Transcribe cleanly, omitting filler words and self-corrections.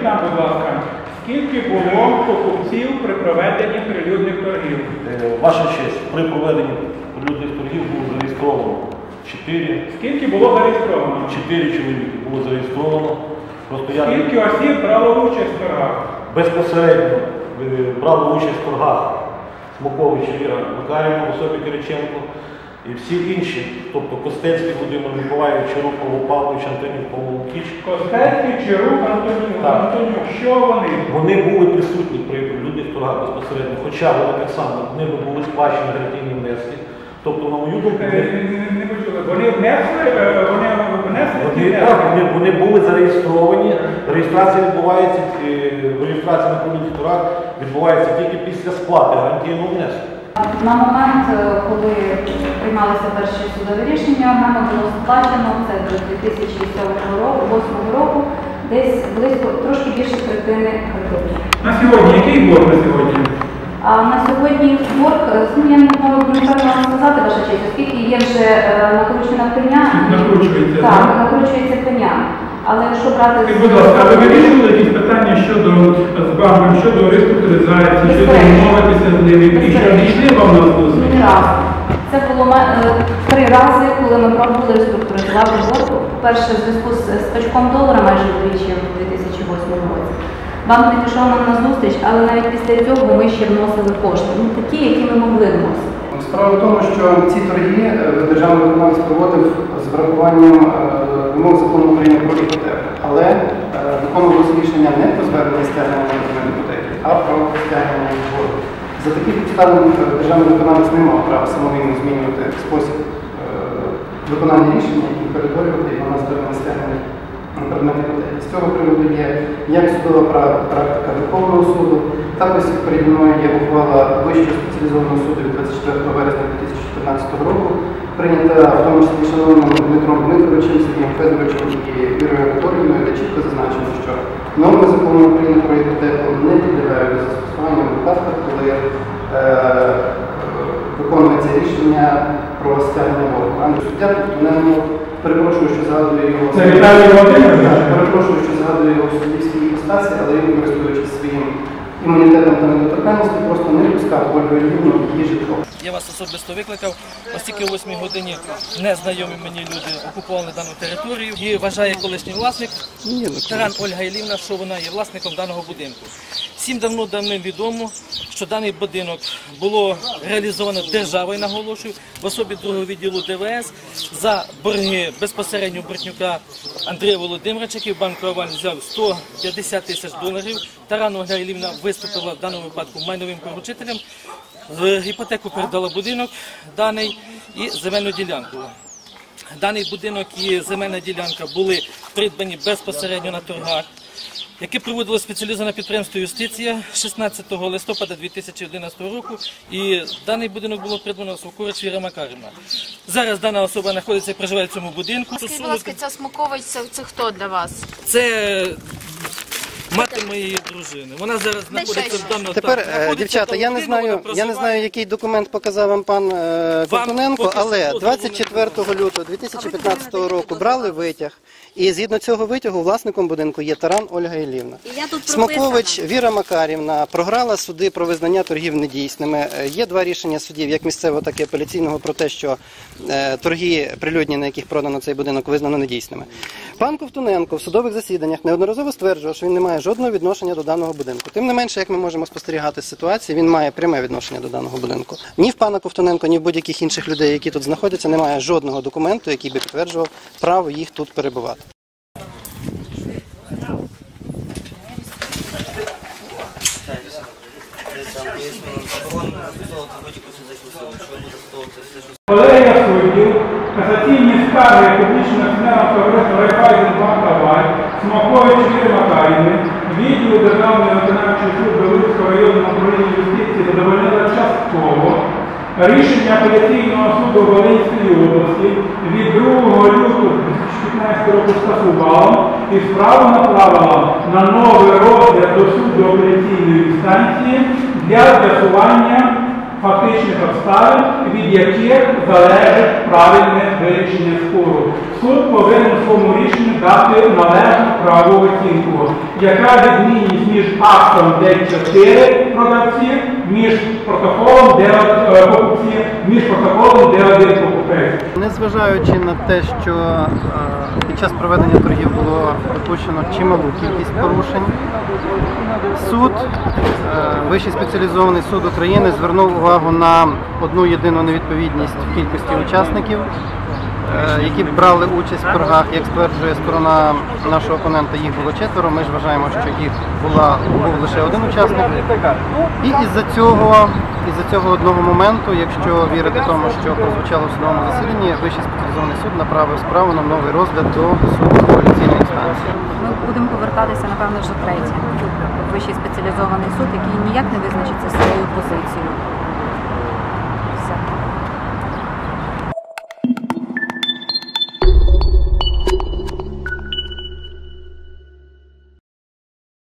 нам, будь ласка, скільки було покупців при проведенні прилюдних торгів? Ваша честь, при проведенні прилюдних торгів було зареєстровано 4. Скільки було зареєстровано? 4 чоловіки було зареєстровано. Скільки осіб брало участь в торгах? Безпосередньо брали участь в торгах Смокович Віра Макарівна, в особі Кириченко і всі інші, тобто Костецький Володимир Миколаївич, Чарук Павло Павлович, Антонюк Павло Лукіч. Костецький, Чарук, Антонюк. Що вони? Вони були присутні при прилюдних торгах безпосередньо, хоча вони так само, ними були сплачені гарантійні внески. Тобто, на мою думку, вони внесли? Вони були зареєстровані. Реєстрація відбувається, реєстрація на прилюдних торгах відбувається тільки після сплати гарантійного внеску. На момент, коли приймалися перші судові рішення, нами було сплачено, це до 2008 року, десь близько, трошки більше третини кредитів. На сьогодні, який борг на сьогодні? А на сьогодні борг, я не можу вам сказати, ваша честь, оскільки є вже накручена пеня. Накручується? Так, накручується пеня. Але якщо брати... Будь ласка, ви вирішували якісь питання щодо з банком, щодо реструктуризації, щодо відмовитися з ними, і що не йшли вам на зустріч? Ні разу. Це було 3 рази, коли ми пробували реструктуризувати борг. Перше, в зв'язку з скачком долара майже вдвічі в 2008 році. Банк не пішов нам на зустріч, але навіть після цього ми ще вносили кошти. Такі, які ми могли вносити. Справа в тому, що ці торги державний виконавець проводив з врахуванням вимог закону України про іпотеку. Але виконувалося рішення не про звернення стягнення іпотеки, а про стягнення боргу. За такі підстави державний виконавець не мав права самовільно змінювати спосіб виконання рішення і перетворювати його на звернення стягнення предмету іпотеки. З цього приводу є як судова практика Верховного суду, також переді мною є ухвала Вищого спеціалізованого суду від 24 вересня 2014 року, прийнята в тому числі шановним Дмитром Дмитровичем, Сергієм Федоровичем і Вірою Анатоліївною, де чітко зазначено, що норми закону України про іпотеку не підлягають застосуванню в випадках, коли виконується рішення про стягнення боргу. Суддя перепрошую, що згадую його. Це Віталій Володимирович? Перепрошую, що згадую його в суддівській іпостасі, але він, користуючись своїм імунітетом та недоторканністю, просто не пускав Ольгу Іллівну в її житло. Я вас особисто викликав, оскільки о 8 годині незнайомі мені люди окупували дану територію. І вважає колишній власник Таран Ольга Іллівна, що вона є власником даного будинку. Всім давно-давно відомо, що даний будинок було реалізовано державою, наголошую, в особі другого відділу ДВС за борги безпосередньо Бортнюка Андрія Володимировича, який в банку «Аваль» взяв 150 тисяч доларів. Таран Ольга Іллівна виступила в даному випадку майновим поручителем. В іпотеку передала будинок даний і земельну ділянку. Даний будинок і земельна ділянка були придбані безпосередньо на торгах, які проводило спеціалізоване підприємство «Юстиція» 16 листопада 2011 року. І даний будинок було придбано Смокович Віра Макарівна. Зараз дана особа знаходиться і проживає в цьому будинку. Скажіть, будь ласка, ця Смокович, це хто для вас? Це мати моєї дружини. Вона зараз знаходиться в даному... Тепер, дівчата, я не знаю, який документ показав вам пан Ковтуненко, але 24 лютого 2015 року брали витяг, і згідно цього витягу власником будинку є Таран Ольга Іллівна. Смокович Віра Макарівна програла суди про визнання торгів недійсними. Є 2 рішення судів, як місцевого, так і апеляційного, про те, що торги прилюдні, на яких продано цей будинок, визнано недійсними. Пан Ковтуненко в судових засіданнях неодноразово стверджував, що він не має жодного відношення до даного будинку. Тим не менше, як ми можемо спостерігати з ситуації, він має пряме відношення до даного будинку. Ні в пана Ковтуненко, ні в будь-яких інших людей, які тут знаходяться, немає жодного документу, який би підтверджував право їх тут перебувати. Колегія суддів, касаційні скарги публічного акціонерного товариства «Райфайзенбанк Аваль», Смокович Віри Макарівни, відділу Державної виконавчої служби Луцького районного управління юстиції задовольнила частково. Рішення апеляційного суду Волинської області від 2 лютого 2015 року скасувало і справу направила на новий розгляд до суду апеляційної інстанції для з'ясування фактичних обставин, від яких залежить правильне вирішення спору. Суд повинен в своєму рішенні дати належну правову оцінку, яка відмінність між актом Д4 продавців, між протоколом Д1 покупців, між протоколом Д1 покупець. Незважаючи на те, що під час проведення торгів було допущено чималу кількість порушень, суд, Вищий спеціалізований суд України звернув увагу на одну єдину невідповідність в кількості учасників, які брали участь в торгах. Як стверджує сторона нашого опонента, їх було 4, ми ж вважаємо, що їх був лише один учасник. І із-за цього одного моменту, якщо вірити тому, що прозвучало в судовому засіданні, Вищий спеціалізований суд направив справу на новий розгляд до суду апеляційної інстанції. Ми будемо повертатися, напевно, вже третє. Вищий спеціалізований суд, який ніяк не визначиться своєю позицією.